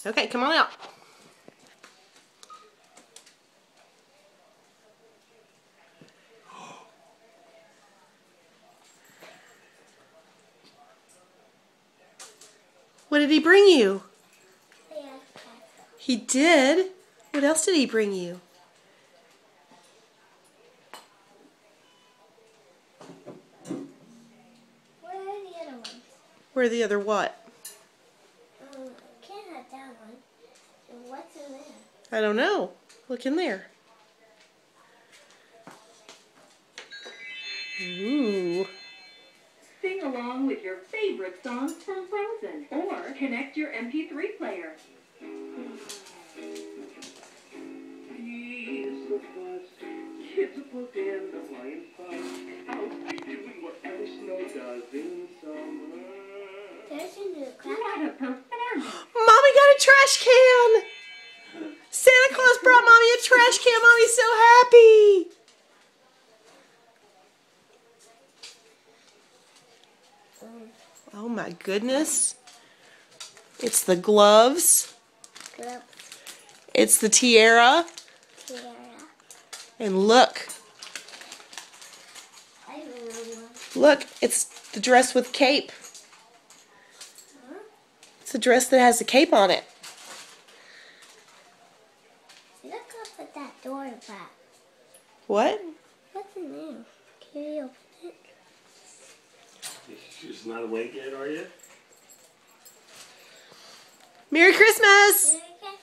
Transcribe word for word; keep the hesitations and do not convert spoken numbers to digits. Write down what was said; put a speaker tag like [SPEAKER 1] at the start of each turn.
[SPEAKER 1] Okay, come on out. What did he bring you? He did? What else did he bring you?
[SPEAKER 2] Where are the other ones?
[SPEAKER 1] Where are the other what?
[SPEAKER 2] Um, I can't have that one. And what's in there?
[SPEAKER 1] I don't know. Look in there. Ooh.
[SPEAKER 3] Sing along with your favorite songs from Frozen or connect your M P three player.
[SPEAKER 4] Kids are put in the flying spot. Out doing whatever snow does in summer.
[SPEAKER 2] There's a new class.
[SPEAKER 3] What a performance!
[SPEAKER 1] Mommy got a trash can! Santa Claus brought Mommy a trash can. Mommy's so happy. Oh my goodness. It's the gloves.
[SPEAKER 2] Gloves.
[SPEAKER 1] It's the tiara.
[SPEAKER 2] Tiara.
[SPEAKER 1] And look.
[SPEAKER 2] I don't know one.
[SPEAKER 1] Look, it's the dress with cape.
[SPEAKER 2] Huh?
[SPEAKER 1] It's the dress that has a cape on it.
[SPEAKER 2] Look up at that door back.
[SPEAKER 1] What?
[SPEAKER 2] What's in there? Can you open it?
[SPEAKER 4] You're just not awake yet, are you?
[SPEAKER 1] Merry Christmas!
[SPEAKER 2] Merry Christmas.